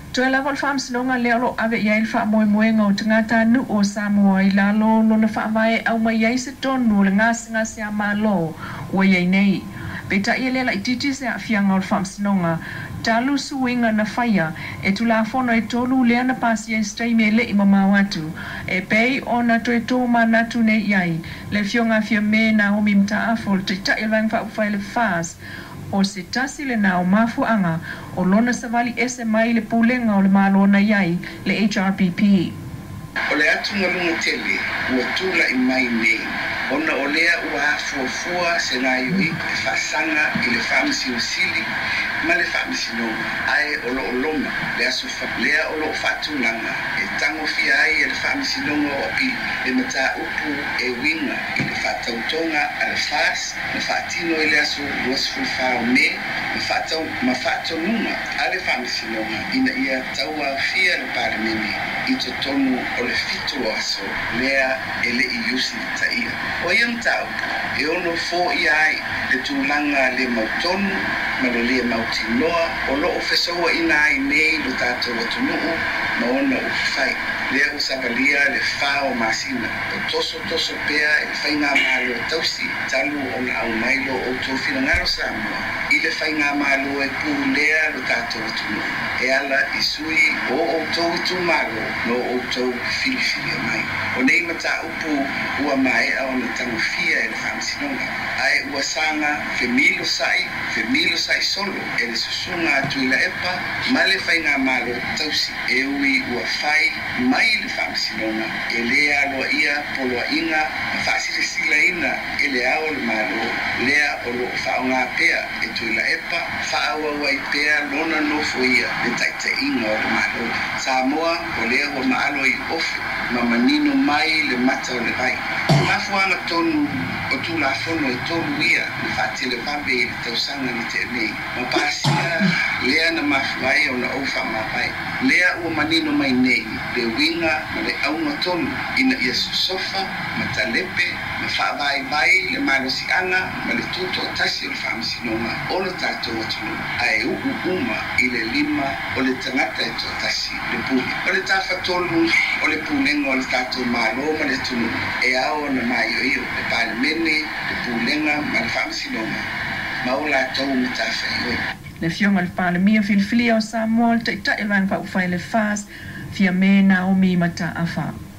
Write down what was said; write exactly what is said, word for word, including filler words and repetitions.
Toe lava le whaamsinonga leo lo ave ia il wha moe moenga o tangata anu o Samoa i lalo lo na wha vai au mai iai se tonu le ngasi ngasi a malo o iai nei. Peta ia lela i titi se a fianga o le whaamsinonga talu suinga na whaia e tu la fono e tolu lea na pasi e stay me le i mamau atu e pei o na toe tō manatu nei iai le fionga fia me na homi mta afol te ta ilwang wha ufai le fast o se tasi le na o mafuanga o lona savali ese mai le pulenga o le malona iai le H R P P. O le atu ngalunga tele ua tula i mai nei ona o lea ua afuafua se nga ioi e whaasanga i le whaamisi o sili ma le whaamisi nonga ae o lo o loma le aso lea o lo o whaatulanga e tango fia ai e le whaamisi nonga o api e mata upu e winga i le whaatautonga a le whaas na whaatino i le aso luasful whao me ma whaatau ma whaatonunga a le whaamisi nonga ina ia taua fia le parameni i to tonu o le fito o aso lea e le i usi ta ia. O iam tau, e ono fō i ai le tūlanga le mautonu, ma lo le mautinoa, o lo o fesoa ina ai nei lo tātou atunuu, ma ona o whai. Lea o savalia le whao masina, o toso toso pea e whainga malo tausi, talu o na au mailo o tō whingaro Samoa, i le whainga malo e pū lea lo tātou atunuu. E ala i sui o o tō i tū malo, no o tō whiliwhili mai. O nei mata upu ua mai au na tango fia e le whaamsinonga. Ai ua sanga femilo sai, femilo sai solo, e le susunga atu i la epa, ma le whainga malo tausi, e ui ua whai mai le whaamsinonga, e lea loa ia poloa inga, ma whaasile sila ina, e le ao le malo, lea o lo whaonga pea, e tu i la epa, whaaua wai pea lona nofo ia, le taita inga o le malo. Samoa, o lea ua maalo i ofe, ma manino mai le mata o le vai. Mafuanga tonu o tu la fono e tonu ia, le whaate le vambe i le tausanga ni te nei. Ma pasia, lea na mafuai o na ofa mapai. Lea ua manino mai nei, le winga ma le aunga tonu, ina ia susofa, ma talepe, ma whaavai vai, le malosi anga, ma le tuto tasi o le whaamisinonga, o le tātou atunu, ai uku uma i le lima o le tangata e to tasi, le puli. O le tawhatolu, o le pulenga o le tātou malo ma le tunu, e ao na mai o iyo, le pale mene, le pulenga ma le whaamisinonga, ma o la tau mitafa ioi. Le fionga le pale mia filfilia o Samoa, te ta ilwang pa ufai le fast, fia me na o mi mata afa.